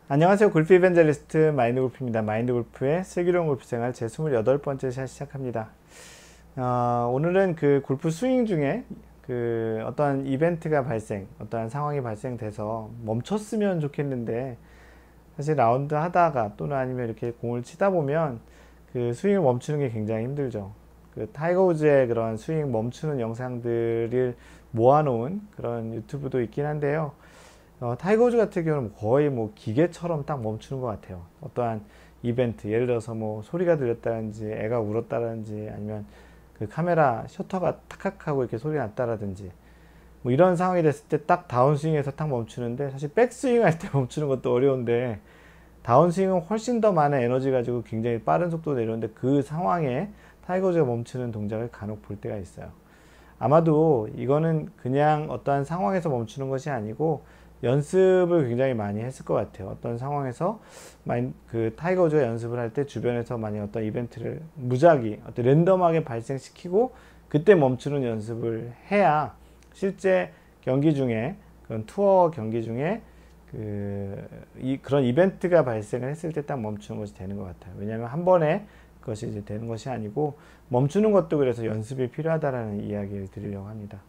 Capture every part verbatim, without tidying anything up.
안녕하세요. 골프 이벤젤리스트 마인드골프입니다. 마인드골프의 슬기로운 골프생활 제 스물여덟 번째 샷 시작합니다. 어, 오늘은 그 골프 스윙 중에 그 어떠한 이벤트가 발생, 어떠한 상황이 발생돼서 멈췄으면 좋겠는데, 사실 라운드 하다가 또는 아니면 이렇게 공을 치다 보면 그 스윙을 멈추는 게 굉장히 힘들죠. 그 타이거 우즈의 그런 스윙 멈추는 영상들을 모아놓은 그런 유튜브도 있긴 한데요. 어, 타이거 우즈 같은 경우는 거의 뭐 기계처럼 딱 멈추는 것 같아요. 어떠한 이벤트, 예를 들어서 뭐 소리가 들렸다든지, 애가 울었다든지, 아니면 그 카메라 셔터가 탁탁 하고 이렇게 소리 났다라든지, 뭐 이런 상황이 됐을 때 딱 다운스윙에서 딱 멈추는데, 사실 백스윙 할 때 멈추는 것도 어려운데, 다운스윙은 훨씬 더 많은 에너지 가지고 굉장히 빠른 속도로 내려오는데, 그 상황에 타이거 우즈가 멈추는 동작을 간혹 볼 때가 있어요. 아마도 이거는 그냥 어떠한 상황에서 멈추는 것이 아니고 연습을 굉장히 많이 했을 것 같아요. 어떤 상황에서 그 타이거 우즈가 연습을 할 때 주변에서 만약 어떤 이벤트를 무작위 어떤 랜덤하게 발생시키고 그때 멈추는 연습을 해야 실제 경기 중에, 그런 투어 경기 중에 그 이, 그런 이벤트가 발생을 했을 때 딱 멈추는 것이 되는 것 같아요. 왜냐하면 한 번에 그것이 이제 되는 것이 아니고 멈추는 것도 그래서 연습이 필요하다라는 이야기를 드리려고 합니다.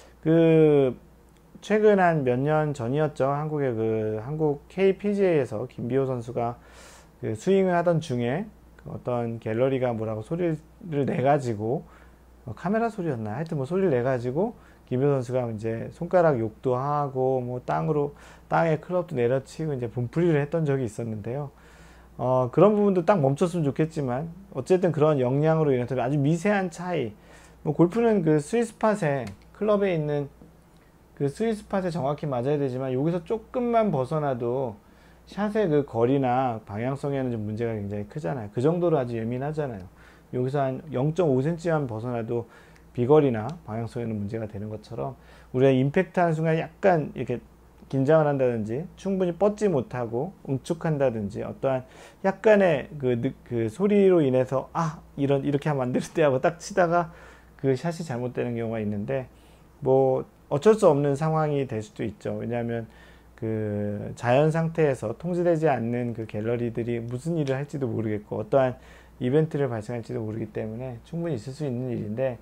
그 최근 한 몇 년 전이었죠. 한국의 그 한국 케이피지에이에서 김비호 선수가 그 스윙을 하던 중에 그 어떤 갤러리가 뭐라고 소리를 내 가지고, 어, 카메라 소리였나? 하여튼 뭐 소리를 내 가지고 김비호 선수가 이제 손가락 욕도 하고 뭐 땅으로 땅에 클럽도 내려치고 이제 분풀이를 했던 적이 있었는데요. 어, 그런 부분도 딱 멈췄으면 좋겠지만, 어쨌든 그런 영향으로 인해서 아주 미세한 차이, 뭐 골프는 그 스위스팟에, 클럽에 있는 그 스위스팟에 정확히 맞아야 되지만, 여기서 조금만 벗어나도 샷의 그 거리나 방향성에는 좀 문제가 굉장히 크잖아요. 그 정도로 아주 예민하잖아요. 여기서 한 영 점 오 센티미터만 벗어나도 비거리나 방향성에는 문제가 되는 것처럼, 우리가 임팩트 하는 순간 약간 이렇게 긴장을 한다든지, 충분히 뻗지 못하고 응축한다든지, 어떠한 약간의 그, 그 소리로 인해서 아 이런 이렇게 하면 안 되는데 하고 딱 치다가 그 샷이 잘못되는 경우가 있는데, 뭐 어쩔 수 없는 상황이 될 수도 있죠. 왜냐하면 그 자연 상태에서 통제되지 않는 그 갤러리들이 무슨 일을 할지도 모르겠고 어떠한 이벤트를 발생할지도 모르기 때문에 충분히 있을 수 있는 일인데,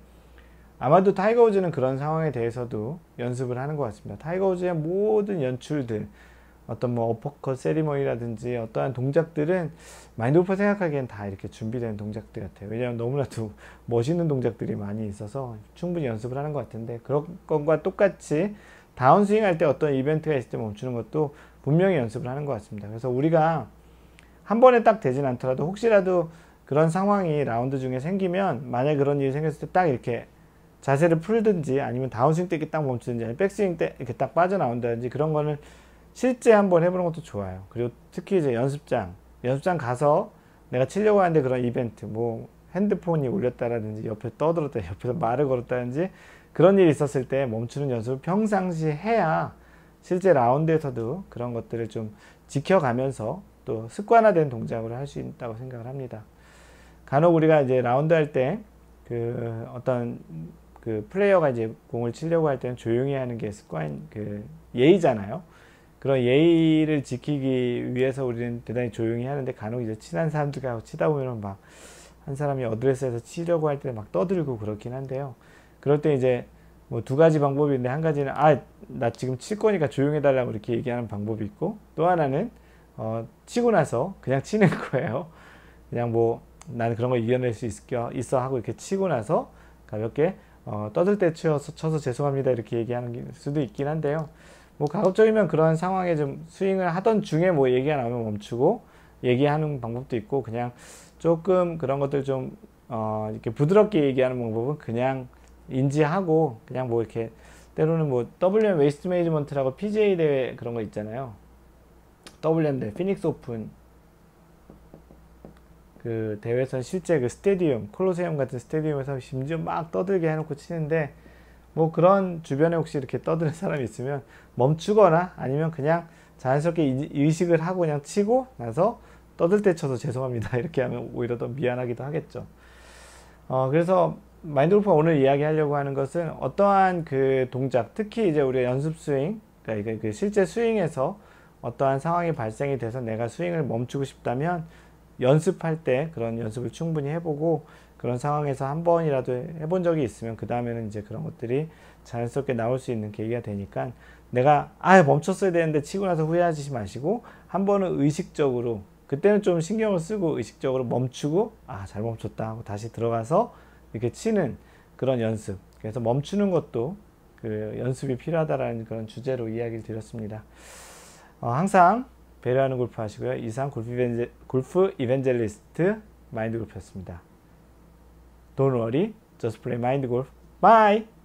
아마도 타이거 우즈는 그런 상황에 대해서도 연습을 하는 것 같습니다. 타이거 우즈의 모든 연출들, 어떤 뭐 어퍼컷 세리머니라든지 어떠한 동작들은 마인드골프 생각하기엔 다 이렇게 준비된 동작들 같아요. 왜냐하면 너무나도 멋있는 동작들이 많이 있어서 충분히 연습을 하는 것 같은데, 그런 것과 똑같이 다운스윙 할 때 어떤 이벤트가 있을 때 멈추는 것도 분명히 연습을 하는 것 같습니다. 그래서 우리가 한 번에 딱 되진 않더라도 혹시라도 그런 상황이 라운드 중에 생기면, 만약 그런 일이 생겼을 때 딱 이렇게 자세를 풀든지, 아니면 다운스윙 때 이렇게 딱 멈추든지, 아니면 백스윙 때 이렇게 딱 빠져나온다든지, 그런 거는 실제 한번 해보는 것도 좋아요. 그리고 특히 이제 연습장, 연습장 가서 내가 치려고 하는데 그런 이벤트, 뭐 핸드폰이 울렸다라든지, 옆에 떠들었다, 옆에서 말을 걸었다든지, 그런 일이 있었을 때 멈추는 연습을 평상시 해야 실제 라운드에서도 그런 것들을 좀 지켜가면서 또 습관화된 동작으로 할 수 있다고 생각을 합니다. 간혹 우리가 이제 라운드 할 때 그 어떤 그 플레이어가 이제 공을 치려고 할 때는 조용히 하는 게 습관, 그 예의잖아요. 그런 예의를 지키기 위해서 우리는 대단히 조용히 하는데, 간혹 이제 친한 사람들하고 치다 보면 막 한 사람이 어드레스에서 치려고 할 때 막 떠들고 그렇긴 한데요. 그럴 때 이제 뭐 두 가지 방법이 있는데, 한 가지는 아 나 지금 칠 거니까 조용해 달라고 이렇게 얘기하는 방법이 있고, 또 하나는 어 치고 나서 그냥 치는 거예요. 그냥 뭐 나는 그런 거 이겨낼 수 있어, 있어 하고 이렇게 치고 나서 가볍게 어, 떠들 때 쳐서, 쳐서 죄송합니다 이렇게 얘기하는 수도 있긴 한데요. 뭐 가급적이면 그런 상황에 좀 스윙을 하던 중에 뭐 얘기가 나오면 멈추고 얘기하는 방법도 있고, 그냥 조금 그런 것들 좀 어, 이렇게 부드럽게 얘기하는 방법은 그냥 인지하고, 그냥 뭐 이렇게 때로는 뭐 더블유엠 웨이스트 매니지먼트라고 피지에이 대회 그런 거 있잖아요. 더블유엠 대회, 피닉스 오픈 그 대회에서는 실제 그 스테디움, 콜로세움 같은 스테디움에서 심지어 막 떠들게 해놓고 치는데, 뭐 그런 주변에 혹시 이렇게 떠드는 사람이 있으면 멈추거나 아니면 그냥 자연스럽게 의식을 하고 그냥 치고 나서 떠들 때 쳐서 죄송합니다 이렇게 하면 오히려 더 미안하기도 하겠죠. 어 그래서 마인드골프가 오늘 이야기하려고 하는 것은, 어떠한 그 동작, 특히 이제 우리가 연습 스윙, 그러니까 그 실제 스윙에서 어떠한 상황이 발생이 돼서 내가 스윙을 멈추고 싶다면 연습할 때 그런 연습을 충분히 해보고 그런 상황에서 한 번이라도 해본 적이 있으면 그 다음에는 이제 그런 것들이 자연스럽게 나올 수 있는 계기가 되니까 내가 아 멈췄어야 되는데 치고 나서 후회하지 마시고 한 번은 의식적으로 그때는 좀 신경을 쓰고 의식적으로 멈추고 아 잘 멈췄다 하고 다시 들어가서 이렇게 치는 그런 연습. 그래서 멈추는 것도 그 연습이 필요하다라는 그런 주제로 이야기를 드렸습니다. 어, 항상 배려하는 골프 하시고요. 이상 골프, 이벤제, 골프 이벤젤리스트 마인드 골프였습니다. Don't worry, just play mind golf. Bye!